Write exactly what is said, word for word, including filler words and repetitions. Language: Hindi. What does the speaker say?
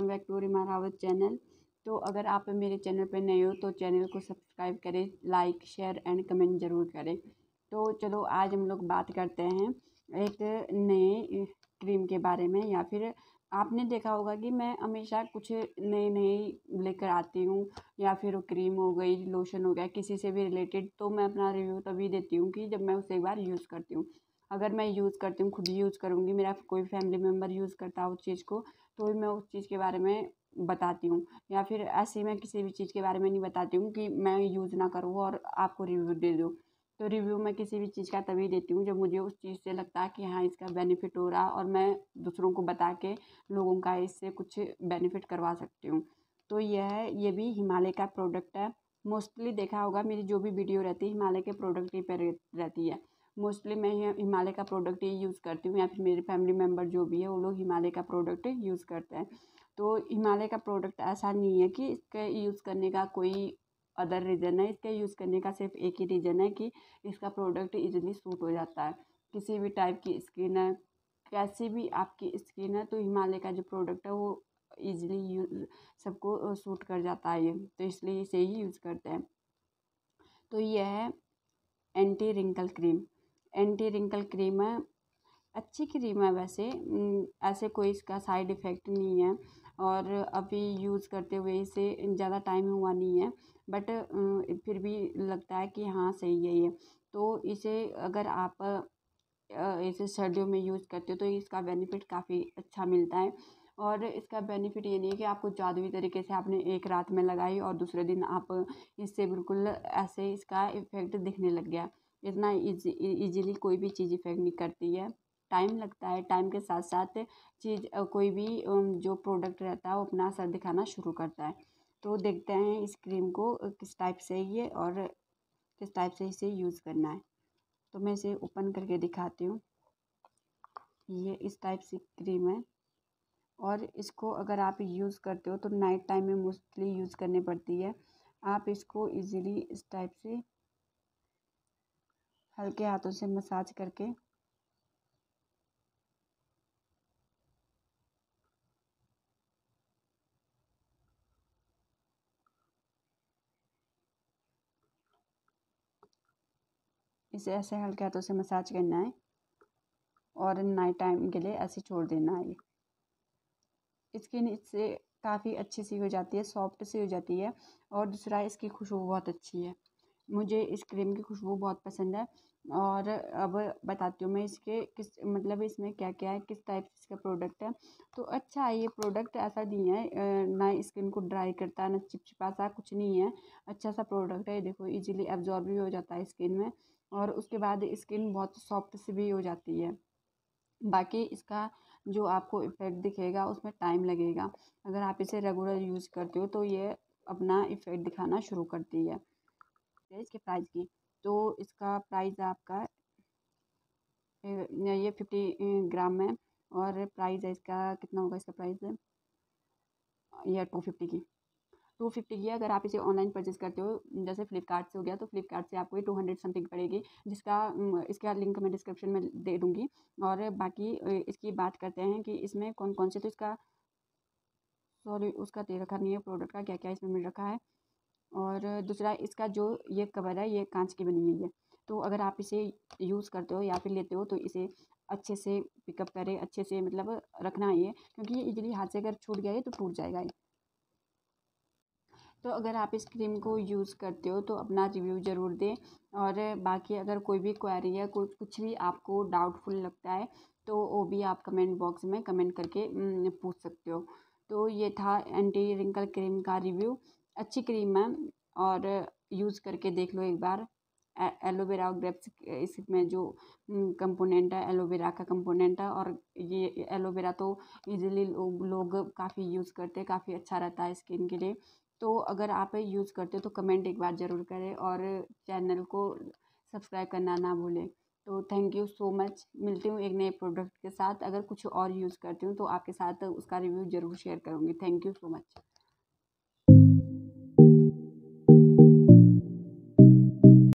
Back to Rima Rawat channel. तो अगर आप मेरे चैनल पर नए हो तो चैनल को सब्सक्राइब करें, लाइक शेयर एंड कमेंट ज़रूर करें। तो चलो आज हम लोग बात करते हैं एक नए क्रीम के बारे में। या फिर आपने देखा होगा कि मैं हमेशा कुछ नए नए लेकर आती हूँ, या फिर वो क्रीम हो गई, लोशन हो गया, किसी से भी रिलेटेड, तो मैं अपना रिव्यू तभी देती हूँ कि जब मैं उसे एक बार यूज़ करती हूँ। अगर मैं यूज़ करती हूँ, खुद यूज़ करूँगी, मेरा कोई फैमिली मेम्बर यूज़ करता है उस चीज़ को, तो मैं उस चीज़ के बारे में बताती हूँ। या फिर ऐसे ही मैं किसी भी चीज़ के बारे में नहीं बताती हूँ कि मैं यूज़ ना करूँ और आपको रिव्यू दे दूँ। तो रिव्यू मैं किसी भी चीज़ का तभी देती हूँ जब मुझे उस चीज़ से लगता है कि हाँ इसका बेनिफिट हो रहा, और मैं दूसरों को बता के लोगों का इससे कुछ बेनिफिट करवा सकती हूँ। तो यह है, ये भी हिमालय का प्रोडक्ट है। मोस्टली देखा होगा मेरी जो भी वीडियो रहती है हिमालय के प्रोडक्ट ही पर रहती है। मोस्टली मैं हिमालय का प्रोडक्ट ही यूज़ करती हूँ, या फिर मेरे फैमिली मेम्बर जो भी है वो लोग हिमालय का प्रोडक्ट यूज़ करते हैं। तो हिमालय का प्रोडक्ट ऐसा नहीं है कि इसके यूज़ करने का कोई अदर रीज़न है। इसके यूज़ करने का सिर्फ एक ही रीज़न है कि इसका प्रोडक्ट इजीली सूट हो जाता है। किसी भी टाइप की स्किन है, कैसी भी आपकी स्किन है, तो हिमालय का जो प्रोडक्ट है वो ईजिली यूज सबको सूट कर जाता है ये, तो इसलिए इसे ही यूज़ करते हैं। तो यह है anti wrinkle cream. Anti wrinkle cream है, अच्छी क्रीम है वैसे, ऐसे कोई इसका साइड इफ़ेक्ट नहीं है, और अभी यूज़ करते हुए इसे ज़्यादा टाइम हुआ नहीं है, बट फिर भी लगता है कि हाँ सही है ये। तो इसे अगर आप इसे सर्दियों में यूज़ करते हो तो इसका बेनिफिट काफ़ी अच्छा मिलता है। और इसका बेनिफिट ये नहीं है कि आपको जादुई तरीके से आपने एक रात में लगाई और दूसरे दिन आप इससे बिल्कुल ऐसे इसका इफ़ेक्ट दिखने लग गया। इतना ईजी ईजिली कोई भी चीज़ इफ़ेक्ट नहीं करती है, टाइम लगता है। टाइम के साथ साथ चीज़ कोई भी जो प्रोडक्ट रहता है वो अपना असर दिखाना शुरू करता है। तो देखते हैं इस क्रीम को किस टाइप से ये और किस टाइप से इसे यूज़ करना है। तो मैं इसे ओपन करके दिखाती हूँ। ये इस टाइप से क्रीम है, और इसको अगर आप यूज़ करते हो तो नाइट टाइम में मोस्टली यूज़ करनी पड़ती है। आप इसको इजीली इस टाइप से हल्के हाथों से मसाज करके इसे ऐसे हल्के हाथों से मसाज करना है, और नाइट टाइम के लिए ऐसे छोड़ देना है। स्किन इससे काफ़ी अच्छी सी हो जाती है, सॉफ्ट सी हो जाती है, और दूसरा इसकी खुशबू बहुत अच्छी है। मुझे इस क्रीम की खुशबू बहुत पसंद है। और अब बताती हूँ मैं इसके किस मतलब इसमें क्या क्या है, किस टाइप से इसका प्रोडक्ट है। तो अच्छा है ये प्रोडक्ट, ऐसा नहीं है ना स्किन को ड्राई करता है ना चिपचिपा सा, कुछ नहीं है। अच्छा सा प्रोडक्ट है, देखो इजीली एब्जॉर्ब भी हो जाता है स्किन में, और उसके बाद स्किन बहुत सॉफ्ट सी भी हो जाती है। बाकी इसका जो आपको इफ़ेक्ट दिखेगा उसमें टाइम लगेगा। अगर आप इसे रेगुलर यूज़ करते हो तो ये अपना इफ़ेक्ट दिखाना शुरू करती है। इसके प्राइस की, तो इसका प्राइस आपका ये फिफ्टी ग्राम में, और प्राइस है इसका कितना होगा, इसका प्राइस है यह टू फिफ्टी की टू फिफ्टी की अगर आप इसे ऑनलाइन परचेज करते हो, जैसे फ्लिपकार्ट से हो गया, तो फ्लिपकार्ट से आपको ये टू हंड्रेड समथिंग पड़ेगी, जिसका इसका लिंक मैं डिस्क्रिप्शन में दे दूँगी। और बाकी इसकी बात करते हैं कि इसमें कौन कौन से, तो इसका सॉरी उसका दे रखा नहीं है प्रोडक्ट का क्या क्या इसमें मिल रखा है। और दूसरा इसका जो ये कवर है ये कांच की बनी हुई है, तो अगर आप इसे यूज़ करते हो या फिर लेते हो तो इसे अच्छे से पिकअप करें, अच्छे से मतलब रखना है ये, क्योंकि ये इजीली हाथ से अगर छूट गया ये तो टूट जाएगा ये। तो अगर आप इस क्रीम को यूज़ करते हो तो अपना रिव्यू ज़रूर दें। और बाकी अगर कोई भी क्वेरी है, कोई कुछ भी आपको डाउटफुल लगता है, तो वो भी आप कमेंट बॉक्स में कमेंट करके पूछ सकते हो। तो ये था एंटी रिंकल क्रीम का रिव्यू। अच्छी क्रीम है, और यूज़ करके देख लो एक बार। एलोवेरा ग्रेप्स इसमें जो कंपोनेंट है, एलोवेरा का कंपोनेंट है, और ये एलोवेरा तो इजीली लोग लोग काफ़ी यूज़ करते हैं, काफ़ी अच्छा रहता है स्किन के लिए। तो अगर आप यूज़ करते हो तो कमेंट एक बार ज़रूर करें, और चैनल को सब्सक्राइब करना ना भूलें। तो थैंक यू सो मच। मिलती हूँ एक नए प्रोडक्ट के साथ। अगर कुछ और यूज़ करती हूँ तो आपके साथ उसका रिव्यू ज़रूर शेयर करूँगी। Thank you so much.